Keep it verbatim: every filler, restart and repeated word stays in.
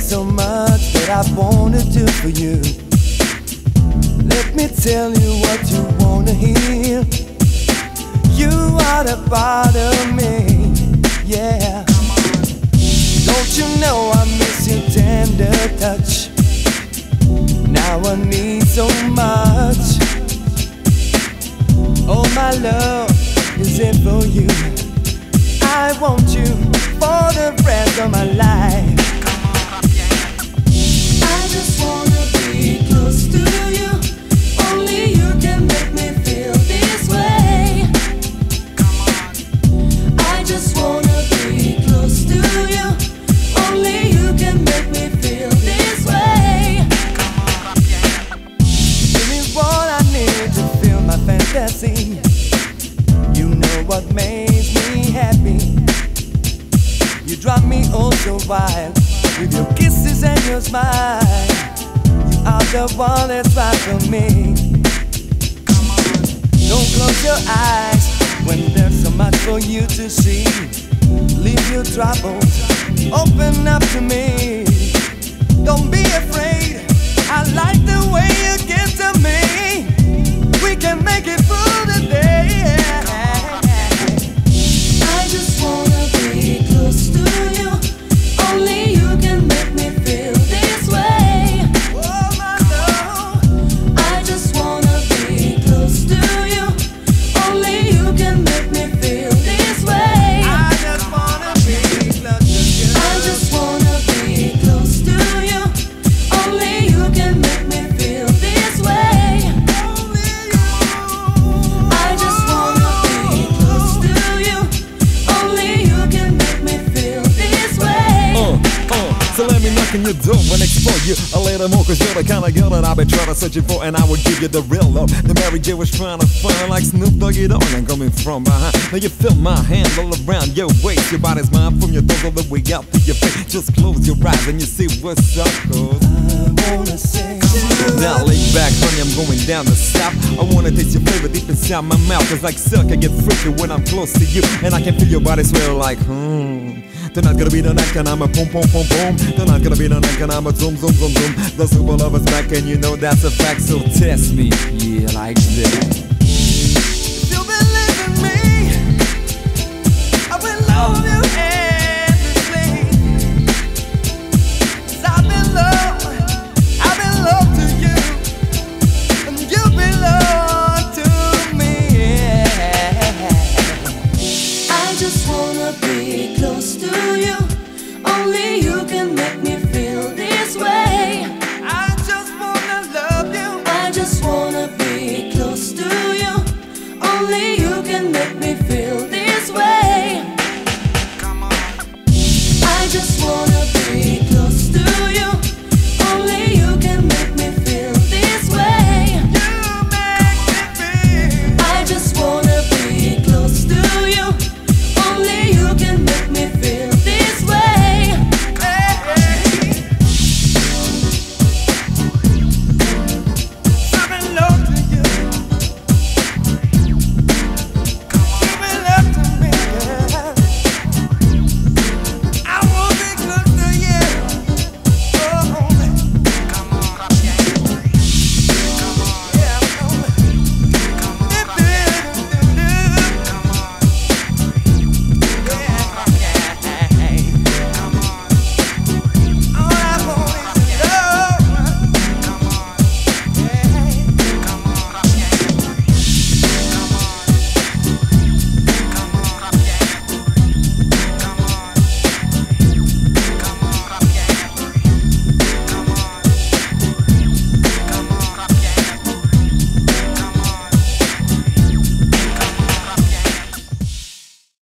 so much that I wanna do for you. Let me tell you what you wanna hear. You are the part of me, yeah. Don't you know I miss your tender touch? Now I need so much. Oh, my love is it for you. I want you for the rest of my life. I just wanna be close to you. Only you can make me feel this way. I just wanna be close to you. Only you can make me feel this way. Give me what I need to feel my fantasy. You know what makes me happy. You drive me oh so wild with your kisses and your smile. You are the one that's right for me. Don't close your eyes when there's so much for you to see. Leave your troubles, open up to me. Don't be afraid, I like the way you get to me. We can make it through the day. I just wanna be close to you. Only you can make me feel this way. Oh, my love. I just wanna be close to you. Only you can make me feel this way. I just wanna be close to you. I just wanna be close to you. Only you can make me feel this way. Only you. I just wanna be close to you. Only you can make me feel this way. Uh, uh, so let me knock on your door and explore you a little more, cause you're the kind of girl that I've been trying to search for, and I will give you the real love. The Mary J was trying to find like Snoop Doggy Dogg. I'm coming from behind. Now you feel my hand all around your waist. Your body's mine from your toes all the way out to your face. Just close your eyes and you see what's up, cause I wanna say to you. now lay back, honey, I'm going down the south. I wanna taste your flavor deep inside my mouth, cause like silk I get freaky when I'm close to you, and I can feel your body swell like hmm. Tonight's gonna be the night and I'm a boom boom boom boom. Tonight's gonna be the night and I'm a zoom zoom zoom zoom. The super lover's back and you know that's a fact, so test me, yeah, like that. You believe in me, I will love you